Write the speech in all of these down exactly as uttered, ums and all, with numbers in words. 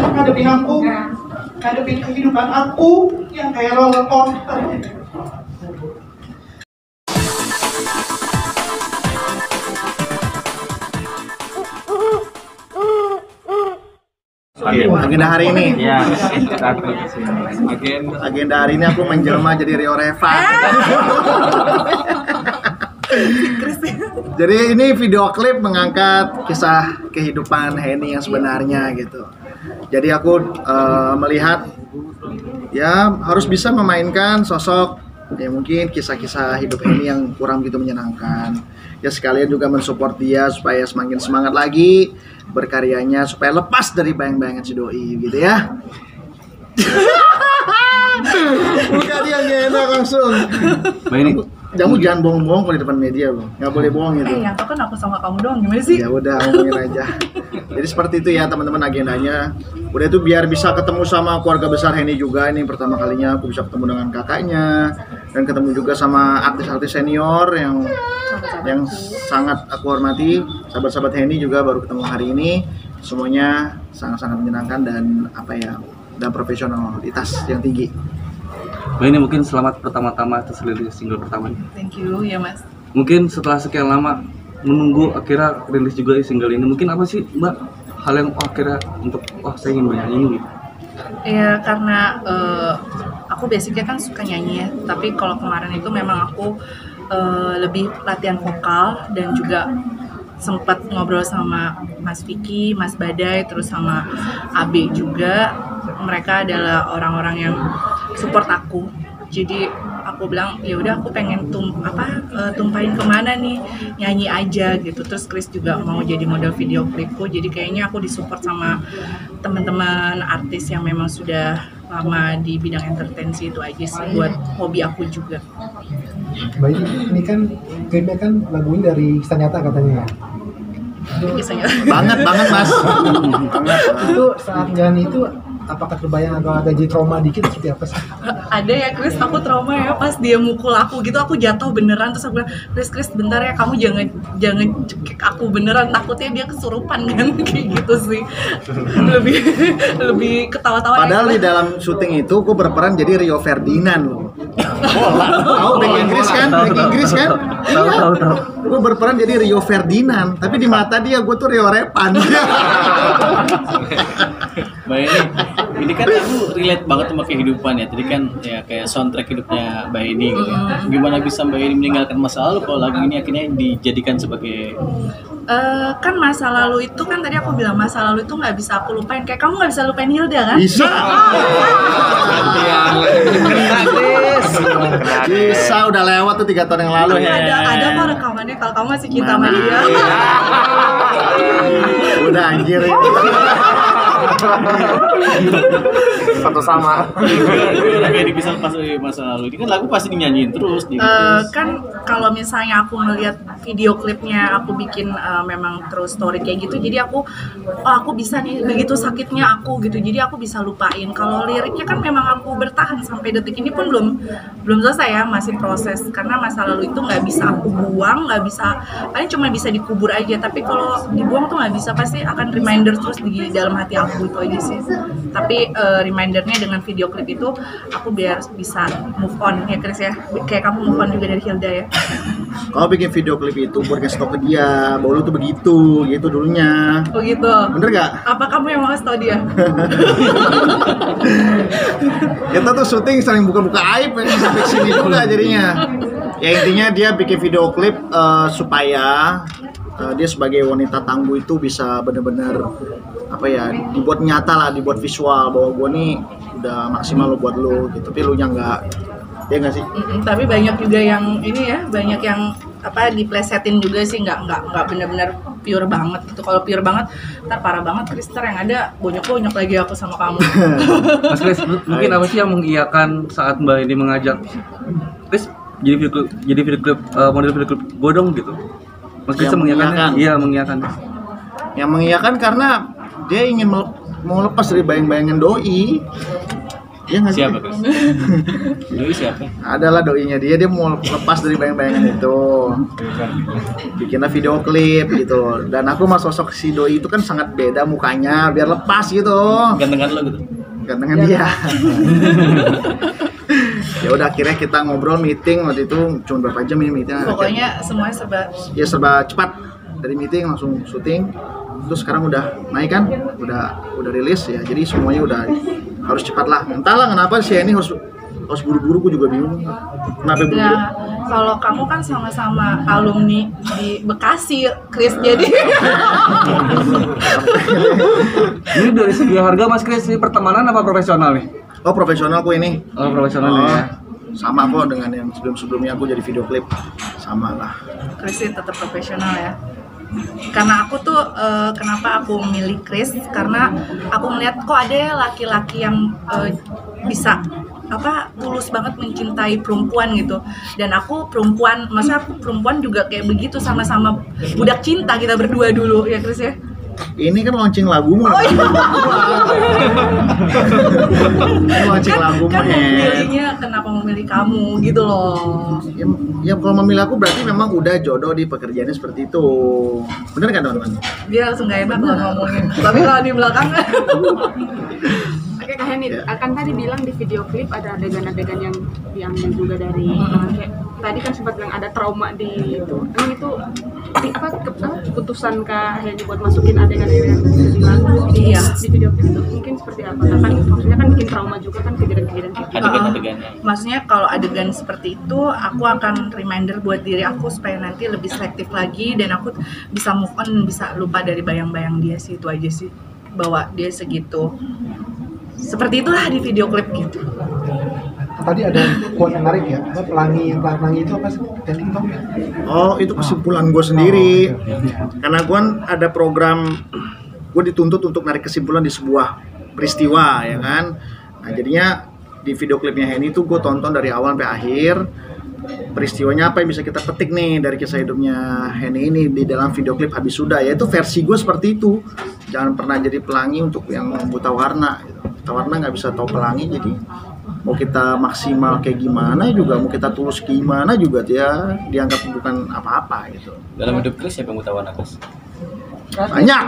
ngadepin aku, ngadepin kehidupan aku yang kayak roller coaster. Agenda hari ini. Ya, agenda agenda hari ini aku menjelma jadi Rio Reva. Jadi ini video klip mengangkat kisah kehidupan Henny yang sebenarnya gitu. Jadi aku uh, melihat ya harus bisa memainkan sosok ya mungkin kisah-kisah hidup Henny yang kurang begitu menyenangkan. Ya sekalian juga mensupport dia supaya semakin semangat lagi berkaryanya, supaya lepas dari bayang-bayangan si doi gitu ya. Bukan dia gak enak langsung. Mbak ini Kamu jangan bohong-bohong kalau di depan media loh, nggak boleh bohong gitu. Eh, yang tau kan aku sama kamu doang, gimana sih? Ya udah, ngomongin aja. Jadi seperti itu ya teman-teman agendanya. Udah itu biar bisa ketemu sama keluarga besar Henny juga. Ini pertama kalinya aku bisa ketemu dengan kakaknya dan ketemu juga sama artis-artis senior yang yang sangat aku hormati. Sahabat-sahabat Henny juga baru ketemu hari ini. Semuanya sangat-sangat menyenangkan dan apa ya, dan profesionalitas yang tinggi. Mbak ini mungkin selamat pertama-tama atas rilis single pertama. Thank you ya mas. Mungkin setelah sekian lama menunggu akhirnya rilis juga single ini, mungkin apa sih Mbak hal yang oh, akhirnya untuk wah oh, saya ingin bernyanyi ini gitu? Ya karena uh, aku basicnya kan suka nyanyi ya, tapi kalau kemarin itu memang aku uh, lebih latihan vokal dan juga sempat ngobrol sama Mas Vicky, Mas Badai, terus sama Abe juga. Mereka adalah orang-orang yang support aku. Jadi aku bilang ya udah aku pengen tum apa uh, tumpahin kemana nih, nyanyi aja gitu. Terus Chris juga mau jadi model video klipku. Jadi kayaknya aku disupport sama teman-teman artis yang memang sudah lama di bidang entertainment itu aja sih buat hobi aku juga. Baik, ini kan klipnya kan lagu ini dari kisah nyata katanya ya. Kisahnya. Banget banget mas. Banget. Itu saat nyanyi itu apakah terbayang atau ada jadi trauma dikit seperti apa sih? Ada ya Chris, aku trauma ya pas dia mukul aku gitu, aku jatuh beneran. Terus aku bilang, Chris, Chris bentar ya, kamu jangan jangan cekik aku beneran, takutnya dia kesurupan kan. Kayak gitu sih. Lebih lebih ketawa-tawa. Padahal ya, di dalam syuting itu aku berperan jadi Rio Ferdinand loh. Tahu back Inggris kan? Back Inggris kan? Tahu tahu tahu. Gue berperan jadi Rio Ferdinand, tapi di mata dia gue tuh Rio Repan. Mbak ini, ini kan aku relate banget sama kehidupan ya. Tadi kan ya kayak soundtrack hidupnya Mbak ini gitu. Gimana bisa Mbak ini meninggalkan masa lalu kalau lagu ini akhirnya dijadikan sebagai Uh, kan masa lalu itu kan tadi aku bilang masa lalu itu nggak bisa aku lupain. Kayak kamu nggak bisa lupain Hilda kan? Bisa. Bisa, udah lewat tuh tiga tahun yang lalu ya. Ada ada kok rekamannya kalau kamu masih cinta sama dia. Udah anjir ya. Satu sama. kayak ini bisa lepas dari masa lalu. Ini kan lagu pasti dinyanyiin terus. Di Uh, kan kalau misalnya aku ngelihat video klipnya aku bikin uh, memang terus story kayak gitu, jadi aku oh aku bisa nih begitu sakitnya aku gitu, jadi aku bisa lupain. Kalau liriknya kan memang aku bertahan sampai detik ini pun belum belum selesai ya, masih proses karena masa lalu itu nggak bisa aku buang, nggak bisa, paling cuma bisa dikubur aja. Tapi kalau dibuang tuh nggak bisa, pasti akan reminder terus di dalam hati aku, itu aja sih. Tapi uh, remindernya dengan video klip itu aku biar bisa move on ya Chris ya, kayak kamu move on juga dari Hilda ya. Kalau bikin video klip itu buat ngasih tau ke dia bahwa lu tuh begitu, gitu dulunya. Oh gitu. Bener gak? Apa kamu yang mau kasih tau dia? Kita tuh syuting sering buka-buka aib ya, sampai sini juga jadinya. Ya intinya dia bikin video klip uh, supaya uh, dia sebagai wanita tangguh itu bisa bener-bener apa ya, dibuat nyata lah, dibuat visual bahwa gue nih udah maksimal lo buat lo gitu, tapi lu nya nggak. Ya nggak sih? Mm-mm, tapi banyak juga yang ini ya, banyak yang apa diplesetin juga sih, nggak nggak nggak benar-benar pure banget gitu. Kalau pure banget, ntar parah banget Krister, yang ada bonyok-bonyok lagi aku sama kamu. Mas Chris, mungkin apa sih yang mengiyakan saat Mbak ini mengajak Chris jadi video klip, jadi video klip uh, model video klip godong gitu? Mas Chris mengiyakan? Iya mengiyakan. Yang mengiyakan karena dia ingin mele- mau lepas dari bayang-bayangan doi. Iya nggak sih? Siapa Chris? Doi siapa? Adalah doinya dia, dia mau lepas dari bayang-bayangan itu. Bikinlah video klip gitu. Dan aku sama sosok si doi itu kan sangat beda mukanya, biar lepas gitu. Gantengan lo gitu. Gantengan dia. Ya udah akhirnya kita ngobrol meeting waktu itu cuma berapa jam ini meetingnya. Pokoknya semuanya serba Ya serba cepat, dari meeting langsung syuting. Terus sekarang udah naik kan, udah udah rilis ya. Jadi semuanya udah harus cepat lah. Entahlah kenapa sih ini harus harus buru-buru, gue juga bingung. Kenapa buru-buru? Nah, kalau kamu kan sama-sama alumni di Bekasi, Chris, jadi Ini dari segi harga Mas Chris, ini pertemanan apa profesional nih? Oh profesional aku ini. Oh profesional Oh, ya. sama kok dengan yang sebelum-sebelumnya aku jadi video klip. Sama lah. Chris itu tetap profesional ya. Karena aku tuh eh, kenapa aku memilih Chris, karena aku melihat kok ada ya laki-laki yang eh, bisa apa tulus banget mencintai perempuan gitu. Dan aku perempuan, maksudnya aku perempuan juga kayak begitu, sama-sama budak cinta kita berdua dulu ya Chris ya. Ini kan launching lagumu. Oh iya. Ini launching kan, lagumu. kan Hen. memilihnya kenapa memilih kamu gitu loh. Ya, ya kalau memilih aku berarti memang udah jodoh di pekerjaannya seperti itu. Bener kan teman-teman? Dia langsung gak enak kalau ngomongin. Tapi kalau di belakang Oke Kak Heni, Ya. kan tadi bilang di video klip ada adegan-adegan yang diambil juga dari Hmm. kayak, tadi kan sempat bilang ada trauma di itu. Emang itu di, apa, ke, apa keputusan Kak Heni buat masukin adegan-adegan di lagu di, Iya. di video klip itu mungkin seperti apa? Nah, kan maksudnya kan bikin trauma juga kan kejadian-kejadian kayak gitu. Adegan-adegannya. Maksudnya kalau adegan seperti itu, aku akan reminder buat diri aku supaya nanti lebih selektif lagi dan aku bisa move on, bisa lupa dari bayang-bayang dia sih, itu aja sih, bahwa dia segitu. Seperti itulah di video klip gitu. Tadi ada quote yang menarik ya, apa pelangi pelangi itu apa sih? Jadi bang? Oh itu kesimpulan gue sendiri. Karena gue kan ada program, gue dituntut untuk narik kesimpulan di sebuah peristiwa ya kan. Nah jadinya di video klipnya Heni itu gue tonton dari awal sampai akhir. Peristiwanya apa yang bisa kita petik nih dari kisah hidupnya Heni ini di dalam video klip Habis Sudah, yaitu versi gue seperti itu. Jangan pernah jadi pelangi untuk yang buta warna gitu. Buta warna nggak bisa tahu pelangi, jadi mau kita maksimal kayak gimana juga, mau kita tulus gimana juga dia dianggap bukan apa-apa gitu. Dalam hidup Chris siapa yang buta warna Chris? Banyak.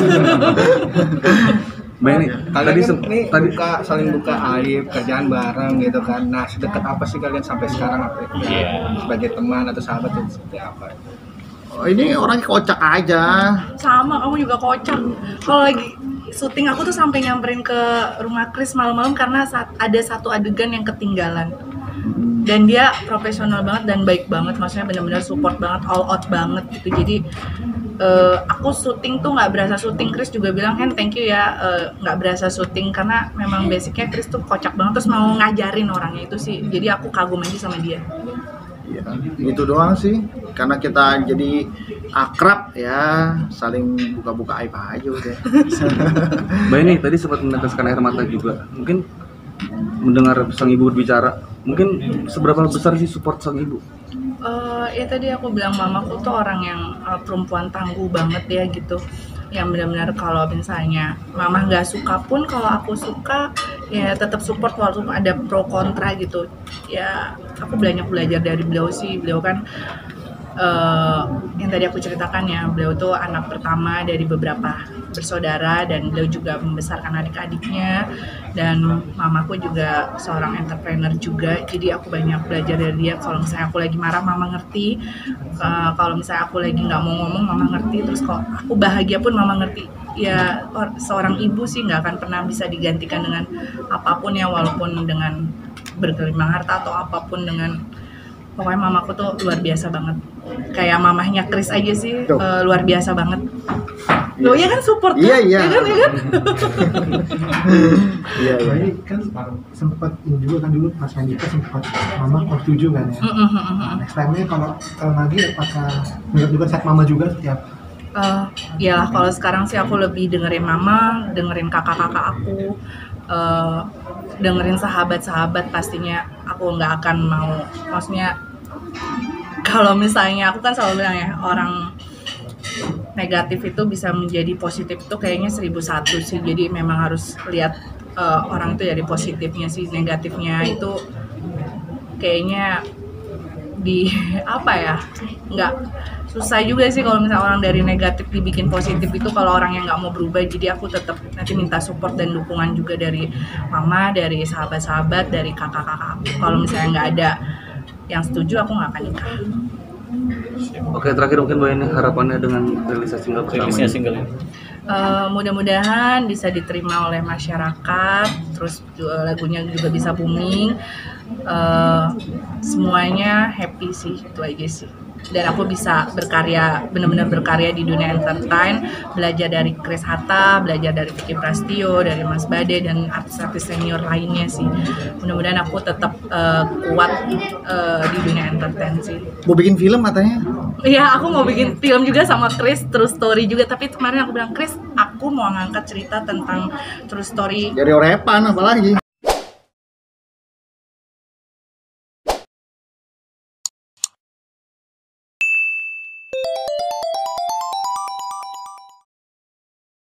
Mbak ini Kalian tadi kan sem- nih tadi buka, saling buka aib, kerjaan bareng gitu kan. Nah, sedekat apa sih kalian sampai sekarang apa ya? Iya. Sebagai teman atau sahabat itu seperti apa? Oh, ini orangnya kocak aja. Sama, kamu juga kocak. Kalau lagi syuting aku tuh sampai nyamperin ke rumah Chris malam-malam karena saat ada satu adegan yang ketinggalan. Dan dia profesional banget dan baik banget, maksudnya benar-benar support banget, all out banget gitu. Jadi eh, aku syuting tuh nggak berasa syuting. Chris juga bilang, Hen thank you ya eh, nggak berasa syuting karena memang basicnya Chris tuh kocak banget, terus mau ngajarin orangnya itu sih. Jadi aku kagum aja sama dia. Ya, gitu doang sih. Karena kita jadi akrab ya, saling buka-buka aib aja udah. Mbak ini tadi sempat meneteskan air mata juga. Mungkin mendengar sang ibu berbicara, mungkin seberapa besar sih support sang ibu? Uh, ya tadi aku bilang mamaku tuh orang yang uh, perempuan tangguh banget ya gitu, yang benar-benar kalau misalnya mama nggak suka pun kalau aku suka ya tetap support walaupun ada pro kontra gitu. Ya aku banyak belajar dari beliau sih. Beliau kan uh, yang tadi aku ceritakan ya, beliau tuh anak pertama dari beberapa bersaudara dan beliau juga membesarkan adik-adiknya, dan mamaku juga seorang entrepreneur juga, jadi aku banyak belajar dari dia. Kalau misalnya aku lagi marah mama ngerti, uh, kalau misalnya aku lagi nggak mau ngomong mama ngerti, terus kalau aku bahagia pun mama ngerti. Ya or, seorang ibu sih nggak akan pernah bisa digantikan dengan apapun ya, walaupun dengan bergelimang harta atau apapun, dengan pokoknya mamaku tuh luar biasa banget. Kayak mamahnya Chris aja sih uh, luar biasa banget. Loh ya kan support Iya, kan? iya. Ya kan, ya kan? Iya, iya. Ini kan sempat ini juga kan dulu pas Andika sempat mama kok setuju kan ya. Mm, mm, mm, mm. Nah, next time-nya kalau kalau lagi apakah menurut juga saat mama juga setiap Uh, ya kalau sekarang sih aku lebih dengerin mama, dengerin kakak-kakak aku, uh, dengerin sahabat-sahabat. Pastinya aku nggak akan mau, maksudnya kalau misalnya aku kan selalu bilang ya, orang negatif itu bisa menjadi positif itu kayaknya seribu satu sih. Jadi memang harus lihat uh, orang itu dari positifnya sih, negatifnya itu kayaknya di apa ya, nggak susah juga sih kalau misalnya orang dari negatif dibikin positif itu kalau orang yang nggak mau berubah. Jadi aku tetap nanti minta support dan dukungan juga dari mama, dari sahabat-sahabat, dari kakak-kakak aku. Kalau misalnya nggak ada yang setuju, aku nggak akan nikah. Oke, terakhir mungkin Mbak ini harapannya dengan rilisnya single pertama Rilisnya ini. single ini. Uh, mudah-mudahan bisa diterima oleh masyarakat, terus juga lagunya juga bisa booming, uh, semuanya happy sih, itu aja sih. Dan aku bisa berkarya, benar-benar berkarya di dunia entertain, belajar dari Chris Hatta, belajar dari Vicky Prasetyo, dari Mas Bade dan artis-artis senior lainnya sih. Mudah-mudahan aku tetap uh, kuat uh, di dunia entertain sih. Mau bikin film katanya? Iya, aku mau bikin film juga sama Chris, true story juga. Tapi kemarin aku bilang, Chris, aku mau ngangkat cerita tentang true story. Dari Orepan apalagi.